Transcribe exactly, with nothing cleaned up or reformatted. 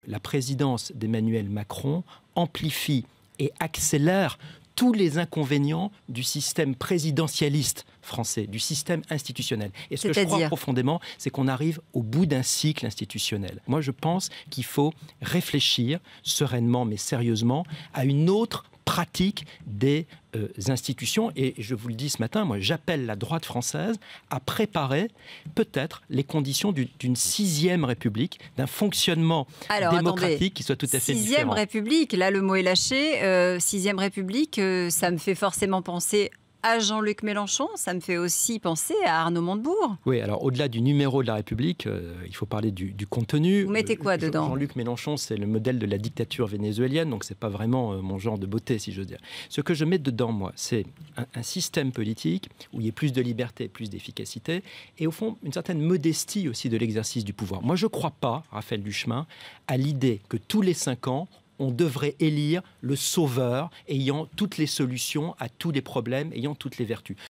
la présidence d'Emmanuel Macron amplifie et accélère tous les inconvénients du système présidentialiste français, du système institutionnel. Et ce que je crois profondément, c'est qu'on arrive au bout d'un cycle institutionnel. Moi, je pense qu'il faut réfléchir sereinement, mais sérieusement, à une autre pratique des euh, institutions. Et je vous le dis ce matin, moi, j'appelle la droite française à préparer peut-être les conditions du, d'une sixième République, d'un fonctionnement Alors, démocratique attendez, qui soit tout à fait sixième différent. République, là le mot est lâché. Euh, sixième République, euh, ça me fait forcément penser à Jean-Luc Mélenchon, ça me fait aussi penser à Arnaud Montebourg. Oui, alors au-delà du numéro de la République, euh, il faut parler du, du contenu. Vous mettez quoi euh, dedans? Jean-Luc Mélenchon, c'est le modèle de la dictature vénézuélienne, donc c'est pas vraiment euh, mon genre de beauté, si j'ose dire. Ce que je mets dedans, moi, c'est un, un système politique où il y ait plus de liberté, plus d'efficacité, et au fond, une certaine modestie aussi de l'exercice du pouvoir. Moi, je ne crois pas, Raphaël Duchemin, à l'idée que tous les cinq ans, on devrait élire le sauveur ayant toutes les solutions à tous les problèmes, ayant toutes les vertus.